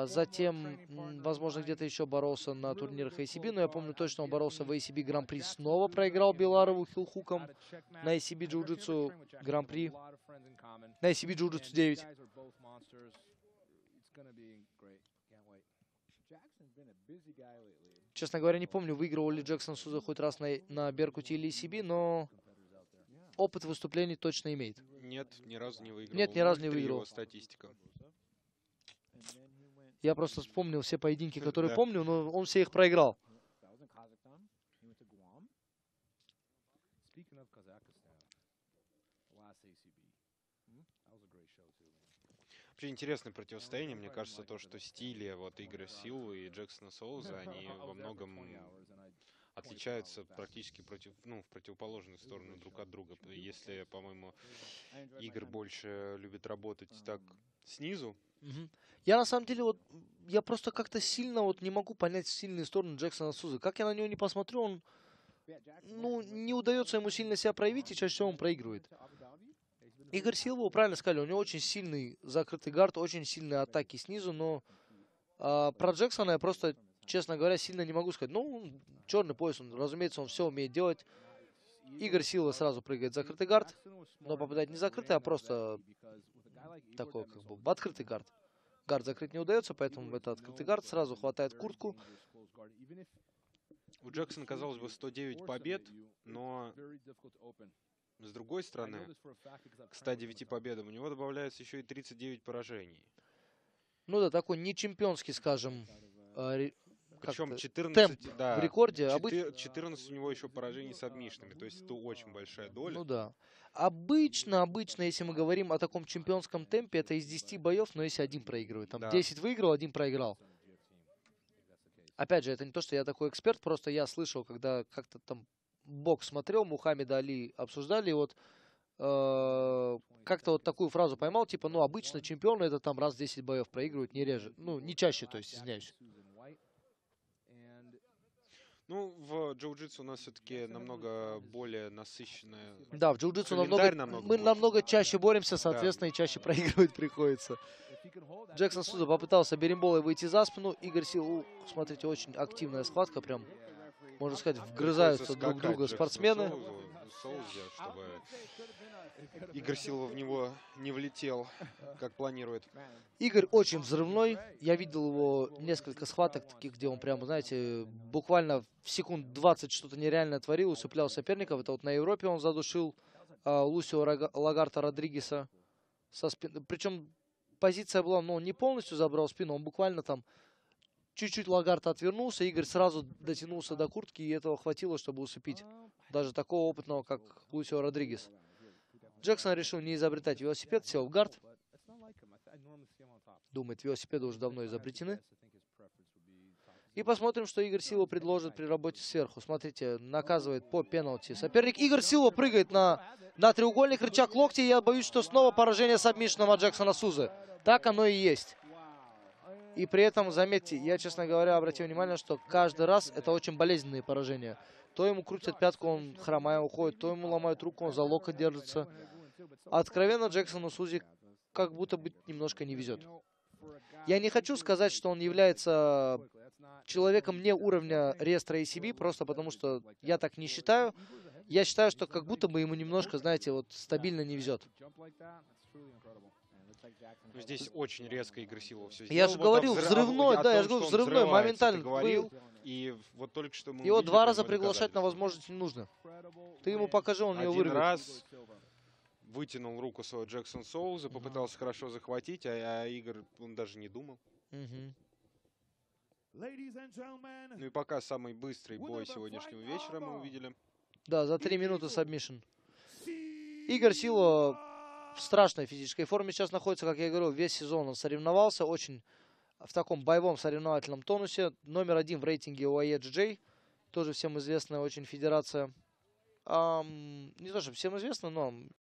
Затем, возможно, где-то еще боролся на турнирах ACB, но я помню точно, он боролся в ACB Гран-при, снова проиграл Беларову хилхуком на ACB Jiu-Jitsu Гран-при, на ACB Jiu-Jitsu 9. Честно говоря, не помню, выигрывал ли Джексон Суза хоть раз на Беркуте или ACB, но опыт выступлений точно имеет. Нет, ни разу не выиграл. Нет, ни разу не 0-3 выиграл. его статистика. Я просто вспомнил все поединки, которые Да. помню, но он все их проиграл. Вообще интересное противостояние. Мне кажется, то, что стили вот Игоря Силвы и Джексона Соуза, они во многом отличаются практически в противоположную сторону друг от друга. Если, по-моему, Игорь больше любит работать так снизу. Я на самом деле я просто как-то сильно не могу понять сильные стороны Джексона Сузы. Как я на него не посмотрю, он, не удается ему сильно себя проявить, и чаще всего он проигрывает. Игорь Силва, правильно сказали, у него очень сильный закрытый гард, очень сильные атаки снизу, но про Джексона я просто, честно говоря, сильно не могу сказать. Черный пояс, разумеется, он все умеет делать. Игорь Силва сразу прыгает в закрытый гард, но попадает не закрытый, а просто такой, как бы, открытый гард. Гард закрыть не удается, поэтому это открытый гард, сразу хватает куртку. У Джексона, казалось бы, 109 побед, но с другой стороны, к 109 победам у него добавляется еще и 39 поражений. Ну да, такой не чемпионский, скажем, причем 14, темп да, в рекорде. 14 у него еще поражений с обмишными, то есть это очень большая доля. Ну да. Обычно, если мы говорим о таком чемпионском темпе, это из 10 боев, но если один проигрывает. Там 10 выиграл, один проиграл. Опять же, это не то, что я такой эксперт, просто я слышал, когда как-то там бокс смотрел, Мухаммеда Али обсуждали, как-то такую фразу поймал, типа, обычно чемпионы это там раз в 10 боев проигрывают, не реже, не чаще, то есть, извиняюсь. В джиу-джитсу у нас все-таки намного более насыщенная. Да, в джиу-джитсу мы больше. намного чаще боремся, соответственно, и чаще проигрывать приходится. Джексон Суза попытался беримболой выйти за спину. Игорь Силва, смотрите, очень активная схватка, прям, можно сказать, вгрызаются друг в друга спортсмены. Чтобы Игорь Силва в него не влетел, как планирует. Игорь очень взрывной. Я видел его несколько схваток таких, где он прям, знаете, буквально в секунд 20 что-то нереальное творил, усыплял соперников. Это на Европе он задушил Лусио Лагарта Родригеса со спины. Причем позиция была, он не полностью забрал спину, он буквально там чуть-чуть Лагарта отвернулся, Игорь сразу дотянулся до куртки, и этого хватило, чтобы усыпить даже такого опытного, как Лусио Родригес. Джексон решил не изобретать велосипед, сел в гард. Думает, велосипеды уже давно изобретены. И посмотрим, что Игорь Силва предложит при работе сверху. Смотрите, наказывает по пенальти соперник. Игорь Силва прыгает на треугольник, рычаг локти. Я боюсь, что снова поражение сабмишном от Джексона Сузы. Так оно и есть. И при этом, заметьте, я, честно говоря, обратил внимание, что каждый раз это очень болезненные поражения. То ему крутят пятку, он хромая уходит, то ему ломают руку, он за локоть держится. Откровенно, Джексону Сузи как будто бы немножко не везет. Я не хочу сказать, что он является человеком не уровня реестра ACB, просто потому что я так не считаю. Я считаю, что как будто бы ему немножко, знаете, стабильно не везет. Здесь очень резко Игорь Силва все сделал. Я же говорил, взрывной, да, я же говорю, взрывной, моментально. Говорил, и вот только что мы его 2 раза приглашать на возможность не нужно. Ты ему покажи, он ее вырвет. Один раз вытянул руку свою Джексон Соуза, попытался хорошо захватить, а Игорь, он даже не думал. Ну и пока самый быстрый бой сегодняшнего вечера мы увидели. Да, за 3 минуты сабмишн. Игорь Силва в страшной физической форме сейчас находится, как я говорил, весь сезон он соревновался, очень в таком боевом соревновательном тонусе. Номер 1 в рейтинге OIAJJ, тоже всем известная очень федерация. Не то, что всем известно, но